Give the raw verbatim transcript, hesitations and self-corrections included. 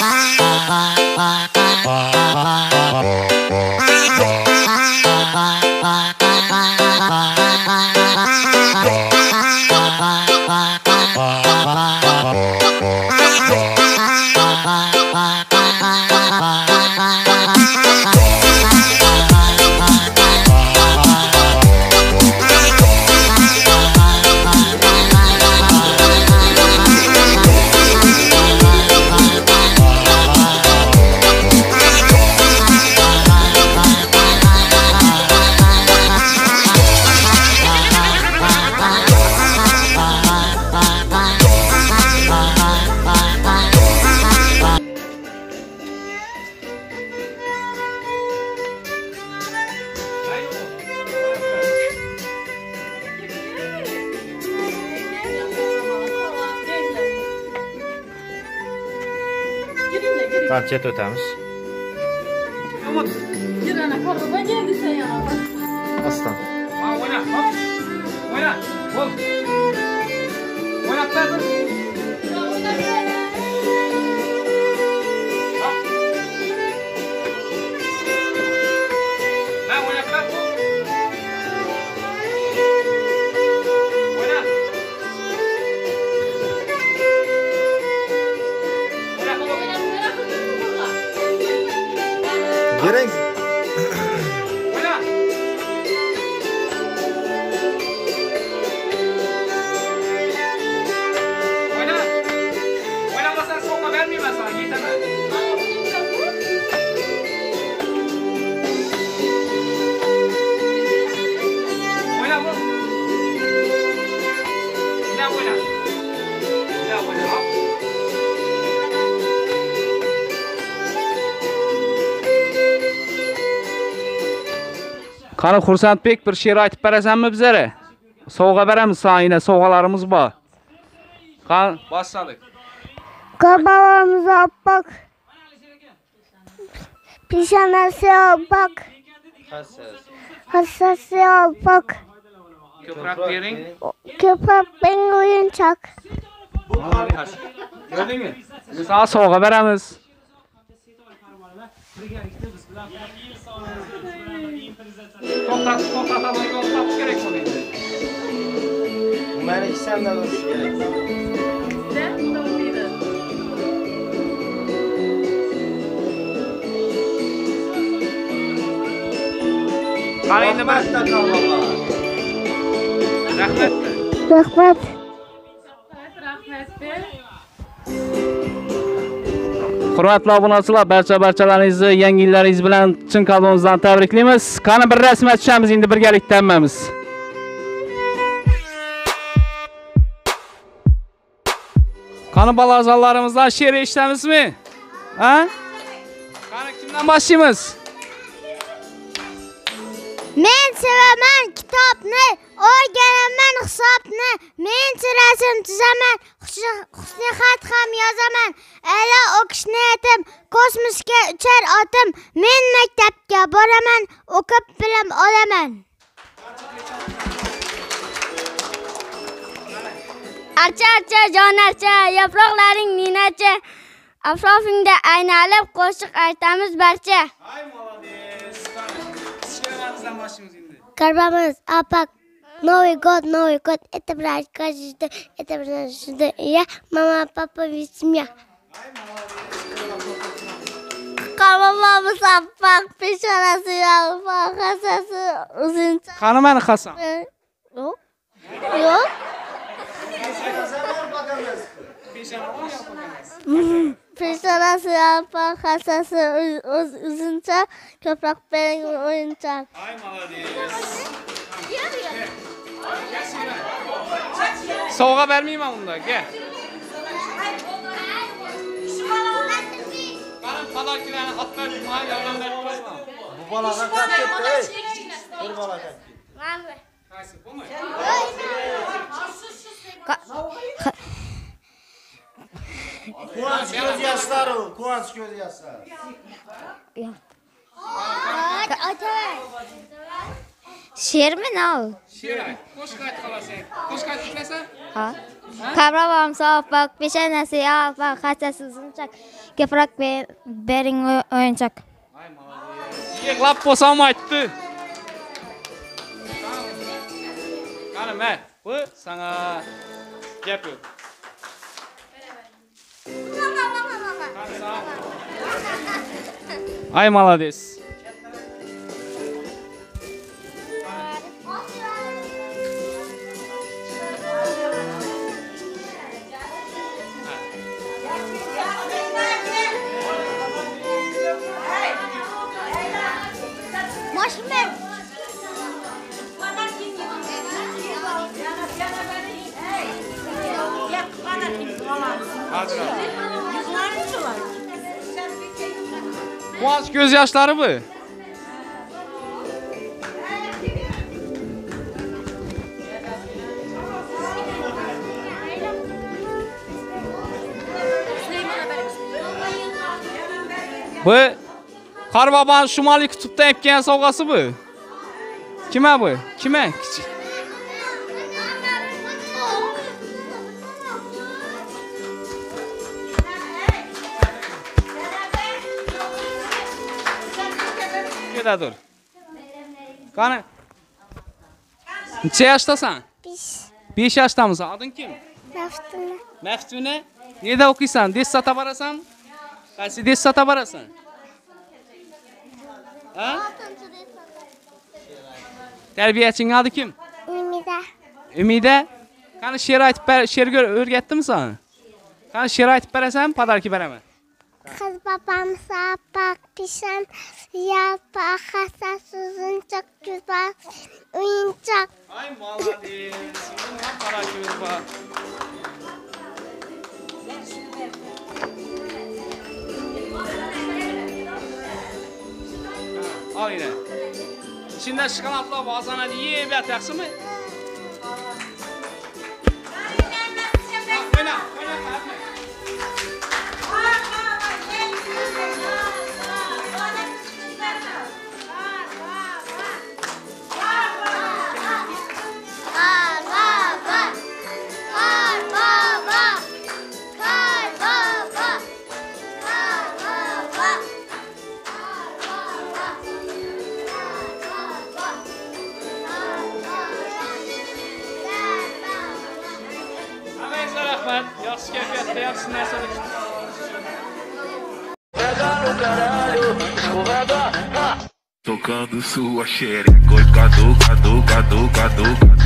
Qancha o'tamiz? Jirana qarg'aba keldi sen yana. Aslan. Ha, o'yna, hop. O'yna. Bo'l. O'ynab ber. Na, o'ynab ber. O'yna. Bering. O'yna. O'yna. O'ynamasang sovg'a bermayman sana, yetaman. O'yna bu. Ina o'yna. Ina o'yna. Hop. Qani Xursandbek bir she'r aytib berasanmi bizlarga? Sovg'a beramiz sana, sovg'alarimiz bor. Qani boshladik. Kabağımız oppoq. Pişanası oppoq. Hassasi oppoq. Ko'proq bering. Ko'proq bering o'yinchoq. Gördingmi? Biz sana sovg'a beramiz. To'xtat, to'xtat, to'xtat kerak bo'ladi. Meni ichsamdan o'tish kerak. Qani endi bir rahmat. Rahmat. Hurmatli obunachilar, barcha-barchalaringizni yangi yillaringiz bilan chin qalbimizdan tabriklaymiz. Qani bir rasmga tushamiz endi birgalikda hammamiz. Qani balazonlarimizdan she'r eshitamizmi? Ha? Qani kimdan boshlaymiz? Men sevaman kitobni, o'rganaman hisobni, men rasm chizaman, husni xat ham yozaman. Ala o'qish niyatim, kosmosga uchar otim, men maktabga boraman, o'qib bilim olaman. Archa archa jon archa, yaproqlaring ninacha, atrofingda aynalib qo'shiq aytamiz barcha. Ay, молодец. She'rimizdan boshlaymiz endi. Karbamiz apak. Новый год, Новый год, это праздник, это праздник, я, мама, папа, весь семья. Karbamiz apak, peshonasi yalpoq, hassasi uzuncha. Qani meni Hasan? Yo'q. Yo'q. Peshonasi yalpoq, hassasi uzuncha, ko'proq bering o'yinchoq. Ay, молодец. Sovg'a bermayman unda, gel. Qani palokilarni otlar yumay yordamlar qilma. Bu balaga qat ketdi. Bir bala ketdi. Mana. Qaysi bo'lmay? Quvonch ko'z yoshlari, quvonch ko'z yoshlari. Yo'q. Ota. She'rmi nau? She'r ayt. Qo'shiq ayt xolasang. Qo'shiq aytib berasan? Ha. Kabravam sopak, peshanasi alpak, hassasi uzunchak. Keprak bering o'yinchoq. Ay, молодец. Yeglab bo'lsam aytdi. Qani, men bu sana gap yo'q. Ay, молодец. Quvonch ko'z yoshlari bu. Bu Qorboboning Shimoliy qutbdan epgan sovg'asi bu. Kima bu? Kima? Keda dur. Qani? Necha yoshdasan? besh. besh yoshdamisan? Ading kim? Maftuna. Maftuna? Neda o'qiysan? Dessata borasan? Qaysi dessata borasan? Ha? Tarbiyaching adi kim? Umida. Umida? Qani she'r aytib ber, she'rga o'rgatdimmi sana? Qani she'r aytib berasan, padarki beraman. Kız babam sapak pişen yapar hassas uzunchak güzel oyuncak. Ay, молодец. Padarki ver bak. Al yine. İçinde şokoladlar bazana diye bir ataksın mı? Oyna, oyna, kalkma. Yaxshi kayfiyatda, yaxshi narsalar. Tocando sua xereca, cadu, cadu, cadu, cadu, cadu.